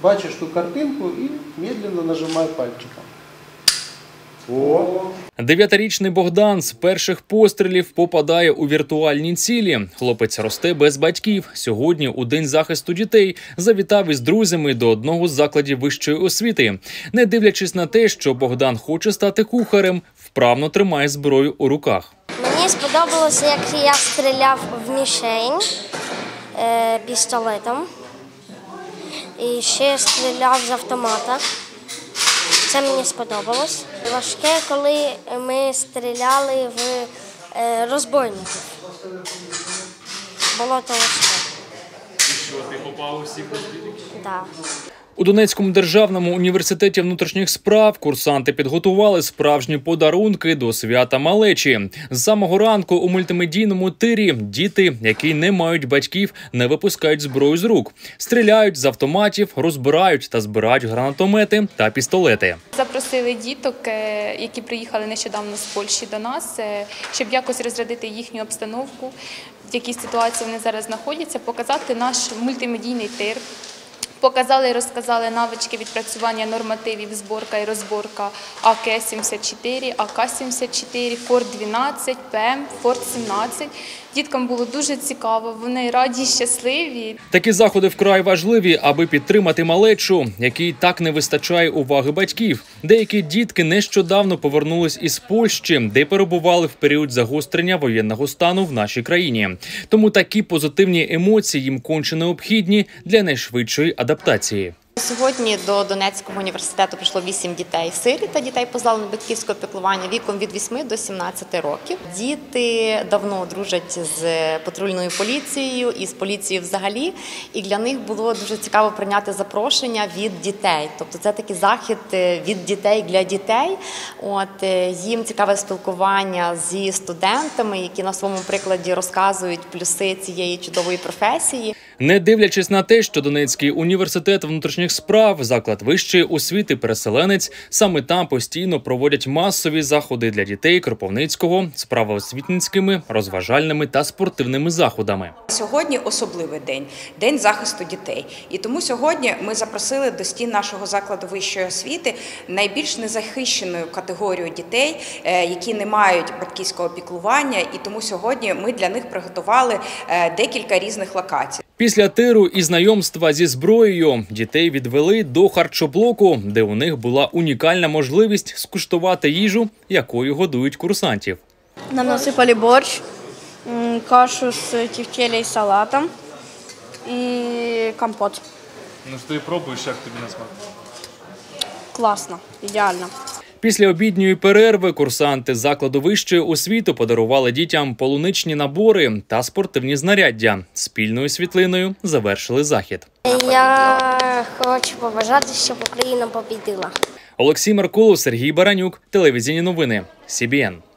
бачиш ту картинку і медленно нажимай пальчиком. Дев'ятирічний Богдан з перших пострілів попадає у віртуальні цілі. Хлопець росте без батьків. Сьогодні, у День захисту дітей, завітав із друзями до одного з закладів вищої освіти. Не дивлячись на те, що Богдан хоче стати кухарем, вправно тримає зброю у руках. Мені сподобалося, як я стріляв в мішень пістолетом. І ще стріляв з автомата. Це мені сподобалось. Важке, коли ми стріляли в розбойників. Було то важке. І що, ти попав у всіх розбійників? Так. У Донецькому державному університеті внутрішніх справ курсанти підготували справжні подарунки до свята малечі. З самого ранку у мультимедійному тирі діти, які не мають батьків, не випускають зброю з рук. Стріляють з автоматів, розбирають та збирають гранатомети та пістолети. Запросили діток, які приїхали нещодавно з Польщі до нас, щоб якось розрядити їхню обстановку, в якій ситуації вони зараз знаходяться, показати наш мультимедійний тир. Показали і розказали навички відпрацювання нормативів, зборка і розборка АК-74, АК-74, Форт-12, ПМ, Форт-17. Діткам було дуже цікаво, вони раді, щасливі. Такі заходи вкрай важливі, аби підтримати малечу, якій так не вистачає уваги батьків. Деякі дітки нещодавно повернулись із Польщі, де перебували в період загострення воєнного стану в нашій країні. Тому такі позитивні емоції їм конче необхідні для найшвидшої адаптації. Сьогодні до Донецького університету прийшло 8 дітей-сиріт та дітей, позбавлених батьківського піклування віком від 8 до 17 років. Діти давно дружать з патрульною поліцією і з поліцією взагалі. І для них було дуже цікаво прийняти запрошення від дітей. Тобто це такий захід від дітей для дітей. Їм цікаве спілкування зі студентами, які на своєму прикладі розказують плюси цієї чудової професії. Не дивлячись на те, що Донецький університет внутрішніх справ – заклад вищої освіти переселенець, саме там постійно проводять масові заходи для дітей Кропивницького з правоосвітницькими, розважальними та спортивними заходами. Сьогодні особливий день – День захисту дітей. І тому сьогодні ми запросили до стін нашого закладу вищої освіти найбільш незахищену категорію дітей, які не мають батьківського піклування. І тому сьогодні ми для них приготували декілька різних локацій. Після тиру і знайомства зі зброєю дітей відвели до харчоблоку, де у них була унікальна можливість скуштувати їжу, якою годують курсантів. Нам насипали борщ, кашу з тефтелем і салатом і компот. Ну що ти пробуєш, як тобі на смак? Класно, ідеально. Після обідньої перерви курсанти закладу вищої освіти подарували дітям полуничні набори та спортивні знаряддя. Спільною світлиною завершили захід. Я хочу побажати, щоб Україна побідила. Олексій Меркулов, Сергій Баранюк, телевізійні новини, СІБІН.